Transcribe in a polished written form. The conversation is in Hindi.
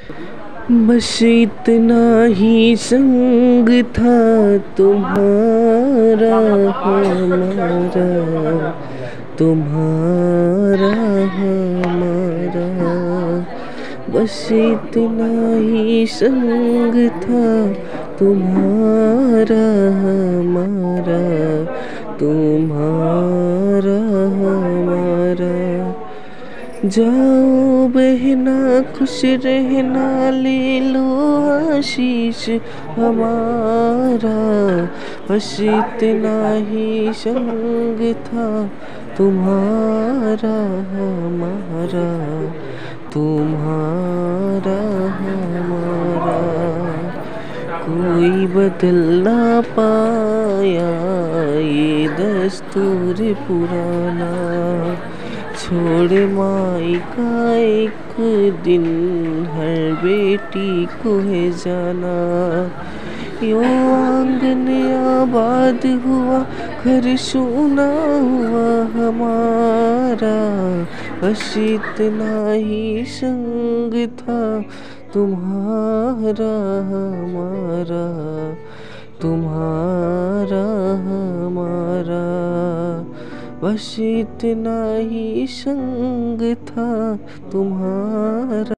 बस इतना ही संग था तुम्हारा हमारा, तुम्हारा हमारा। बस इतना ही संग था तुम्हारा हमारा, तुम्हारा हमारा। जाओ बहना खुश रहना, ले लो आशीष हमारा। बस इतना ही संग था तुम्हारा हमारा, तुम्हारा हमारा। कोई बदल ना पाया ये दस्तूर पुराना, छोड़ माई का एक दिन हर बेटी को है जाना। यो आंगन आबाद हुआ, घर सूना हुआ हमारा। बस इतना ही संग था तुम्हारा हमारा, तुम्हारा हमारा। बस इतना ही संग था तुम्हारा।